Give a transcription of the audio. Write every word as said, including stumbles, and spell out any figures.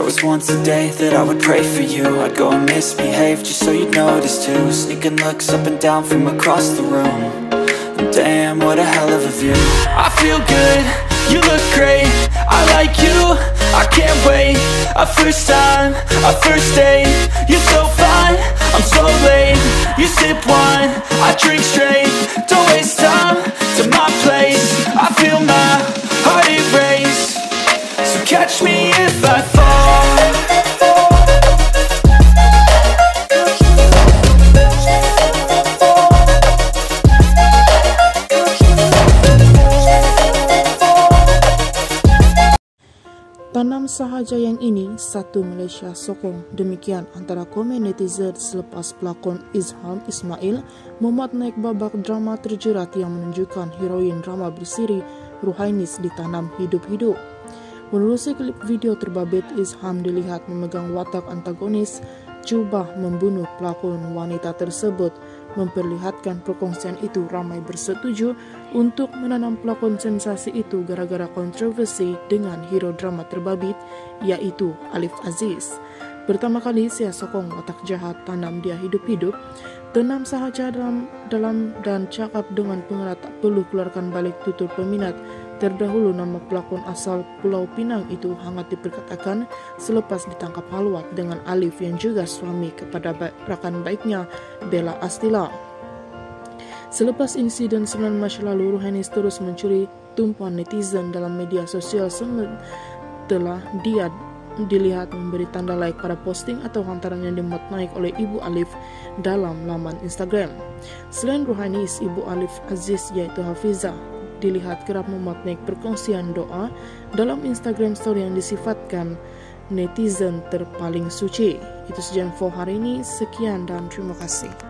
was once a day that I would pray for you. I'd go and misbehave just so you'd notice too. Sneaking looks up and down from across the room. And damn, what a hell of a view. I feel good, you look great, I like you, I can't wait. A first time, a first date, you're so fine, I'm so late. You sip wine, I drink straight. Don't waste time to my place. I feel my heart erase. So catch me if I fall. Tanam sahaja yang ini, satu Malaysia sokong. Demikian antara komen netizen selepas pelakon Izham Ismail memuat naik babak drama terjerat yang menunjukkan heroin drama bersiri Ruhainis ditanam hidup-hidup. Menerusi klip video terbabit, Izham dilihat memegang watak antagonis jubah membunuh pelakon wanita tersebut. Memperlihatkan perkongsian itu ramai bersetuju untuk menanam pelakon sensasi itu gara-gara kontroversi dengan hero drama terbabit, yaitu Alif Aziz. Pertama kali saya sokong watak jahat, tanam dia hidup-hidup, tenam sahaja dalam dalam dan cakap dengan pengerat tak perlu keluarkan balik tutur peminat. Terdahulu nama pelakon asal Pulau Pinang itu hangat diperkatakan selepas ditangkap halwat dengan Alif yang juga suami kepada rakan baiknya Bella Astila. Selepas insiden sembilan Mac lalu, Ruhainis terus mencuri tumpuan netizen dalam media sosial setelah dia dilihat memberi tanda like pada posting atau hantaran yang dimuat naik oleh Ibu Alif dalam laman Instagram. Selain Ruhainis, Ibu Alif Aziz yaitu Hafizah dilihat kerap memuat naik perkongsian doa dalam Instagram story yang disifatkan netizen terpaling suci. Itu saja info hari ini, sekian dan terima kasih.